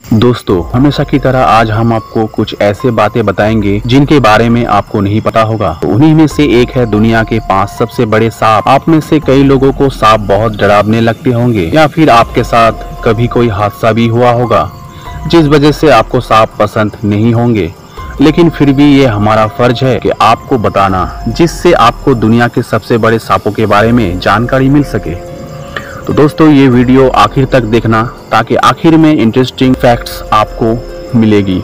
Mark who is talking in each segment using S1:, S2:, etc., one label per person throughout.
S1: दोस्तों, हमेशा की तरह आज हम आपको कुछ ऐसे बातें बताएंगे जिनके बारे में आपको नहीं पता होगा। तो उन्हीं में से एक है दुनिया के 5 सबसे बड़े सांप। आप में से कई लोगों को सांप बहुत डरावने लगते होंगे या फिर आपके साथ कभी कोई हादसा भी हुआ होगा जिस वजह से आपको सांप पसंद नहीं होंगे, लेकिन फिर भी ये हमारा फर्ज है कि आपको बताना, जिससे आपको दुनिया के सबसे बड़े सांपों के बारे में जानकारी मिल सके। तो दोस्तों, ये वीडियो आखिर तक देखना ताकि आखिर में इंटरेस्टिंग फैक्ट्स आपको मिलेगी।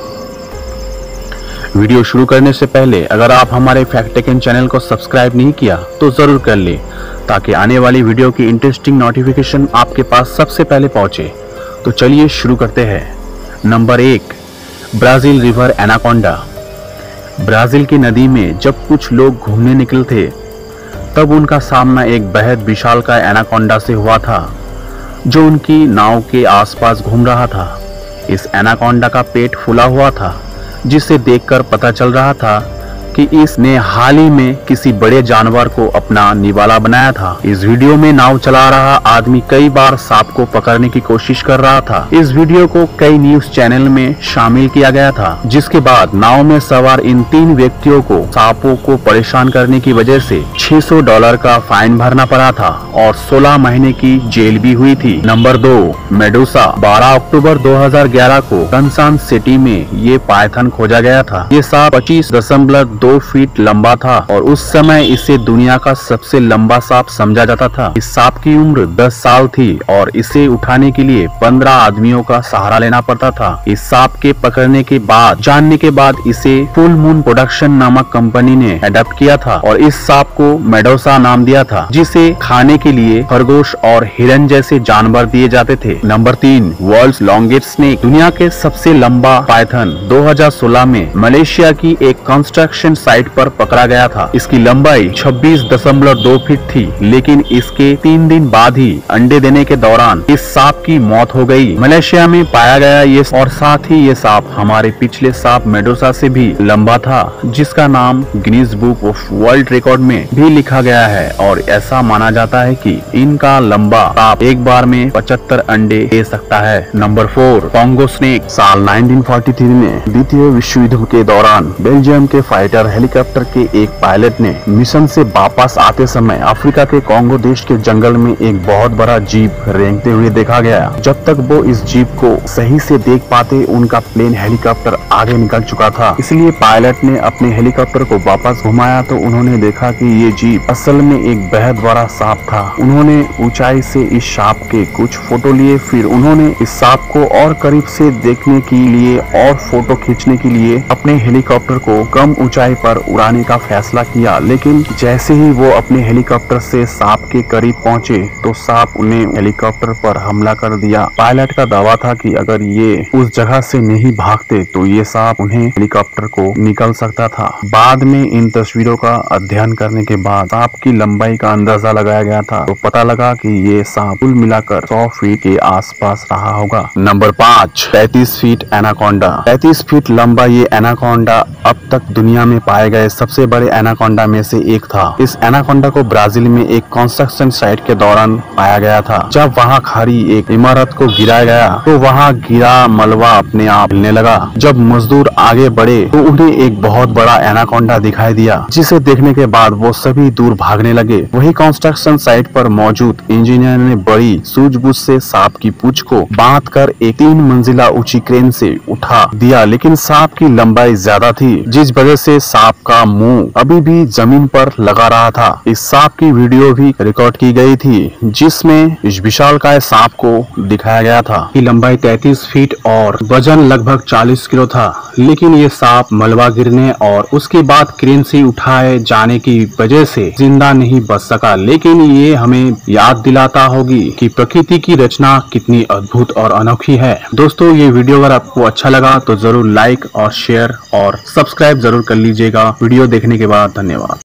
S1: वीडियो शुरू करने से पहले अगर आप हमारे फैक्ट टेकन चैनल को सब्सक्राइब नहीं किया तो जरूर कर ले, ताकि आने वाली वीडियो की इंटरेस्टिंग नोटिफिकेशन आपके पास सबसे पहले पहुंचे। तो चलिए शुरू करते हैं। Number 1, Brazil river anaconda. Brazil की नदी में जब कुछ लोग घूमने निकले थे तब उनका सामना एक बेहद विशालकाय एनाकोंडा से हुआ था जो उनकी नाव के आसपास घूम रहा था। इस एनाकोंडा का पेट फूला हुआ था, जिसे देखकर पता चल रहा था कि इसने हाल ही में किसी बड़े जानवर को अपना निवाला बनाया था। इस वीडियो में नाव चला रहा आदमी कई बार सांप को पकड़ने की कोशिश कर रहा था। इस वीडियो को कई न्यूज चैनल में शामिल किया गया था, जिसके बाद नाव में सवार इन 3 व्यक्तियों को सांपों को परेशान करने की वजह से $600 का फाइन भरना पड़ा था और 16 महीने की जेल भी हुई थी। Number 2, Medusa. 12 अक्टूबर 2011 को कंसान सिटी में ये पायथन खोजा गया था। ये सांप 25.2 फीट लंबा था और उस समय इसे दुनिया का सबसे लंबा सांप समझा जाता था। इस सांप की उम्र 10 साल थी और इसे उठाने के लिए 15 आदमियों का सहारा लेना पड़ता था। इस सांप के पकड़ने के बाद जानने के बाद इसे फुल मून प्रोडक्शन नामक कंपनी ने अडॉप्ट किया था और इस सांप को मेडूसा नाम दिया था, जिसे खाने के लिए खरगोश और हिरन जैसे जानवर दिए जाते थे। Number 3, world's longest snake. दुनिया के सबसे लंबा पायथन 2016 में मलेशिया की एक कंस्ट्रक्शन साइट पर पकड़ा गया था। इसकी लंबाई 26.2 फीट थी, लेकिन इसके 3 दिन बाद ही अंडे देने के दौरान इस सांप की मौत हो गई। मलेशिया में पाया गया ये, और साथ ही ये सांप हमारे पिछले सांप मेडूसा से भी लंबा था, जिसका नाम Guinness book of world record में भी लिखा गया है और ऐसा माना जाता है कि इनका लंबा सांप एक बार में 75 अंडे दे सकता है। Number 4, Congo snake. साल 1943 में द्वितीय विश्व युद्ध के दौरान बेल्जियम के फाइटर हेलीकॉप्टर के एक पायलट ने मिशन से वापस आते समय अफ्रीका के कॉन्गो देश के जंगल में एक बहुत बड़ा जीप रेंगते हुए देखा गया। जब तक वो इस जीप को सही से देख पाते, उनका प्लेन हेलीकॉप्टर आगे निकल चुका था। इसलिए पायलट ने अपने हेलीकॉप्टर को वापस घुमाया तो उन्होंने देखा कि ये जीप असल में एक बेहद बड़ा सांप था। उन्होंने ऊंचाई से इस सांप के कुछ फोटो लिए, फिर उन्होंने इस सांप को और करीब से देखने के लिए और फोटो खींचने के लिए अपने हेलीकॉप्टर को कम ऊंचाई पर उड़ाने का फैसला किया। लेकिन जैसे ही वो अपने हेलीकॉप्टर से सांप के करीब पहुंचे तो सांप उन्हें हेलीकॉप्टर पर हमला कर दिया। पायलट का दावा था कि अगर ये उस जगह से नहीं भागते तो ये सांप उन्हें हेलीकॉप्टर को निकल सकता था। बाद में इन तस्वीरों का अध्ययन करने के बाद सांप की लंबाई का अंदाजा लगाया गया था, तो पता लगा कि ये सांप कुल मिलाकर 100 फीट के आसपास रहा होगा। Number 5, 33 feet anaconda. 33 फीट लंबा ये एनाकोंडा अब तक दुनिया में पाए गए सबसे बड़े एनाकोंडा में से एक था। इस एनाकोंडा को ब्राजील में एक कंस्ट्रक्शन साइट के दौरान पाया गया था। जब वहां खड़ी एक इमारत को गिराया गया तो वहां गिरा मलबा अपने आप हिलने लगा। जब मजदूर आगे बढ़े तो उन्हें एक बहुत बड़ा एनाकोंडा दिखाई दिया, जिसे देखने के बाद वो सभी दूर भागने लगे। वही कंस्ट्रक्शन साइट पर मौजूद इंजीनियर ने बड़ी सूझबूझ से सांप की पूंछ को बांधकर एक 3 मंजिला ऊंची क्रेन से उठा दिया, लेकिन सांप की लंबाई ज्यादा थी, जिस वजह से सांप का मुंह अभी भी जमीन पर लगा रहा था। इस सांप की वीडियो भी रिकॉर्ड की गई थी, जिसमें इस विशालकाय सांप को दिखाया गया था कि लंबाई 33 फीट और वजन लगभग 40 किलो था। लेकिन ये सांप मलबा गिरने और उसके बाद क्रेन से उठाए जाने की वजह से जिंदा नहीं बच सका। लेकिन ये हमें याद दिलाता होगी कि प्रकृति की रचना कितनी अद्भुत और अनोखी है। दोस्तों, ये वीडियो अगर आपको अच्छा लगा तो जरूर लाइक और शेयर और सब्सक्राइब जरूर कर लीजिएगा। वीडियो देखने के बाद धन्यवाद।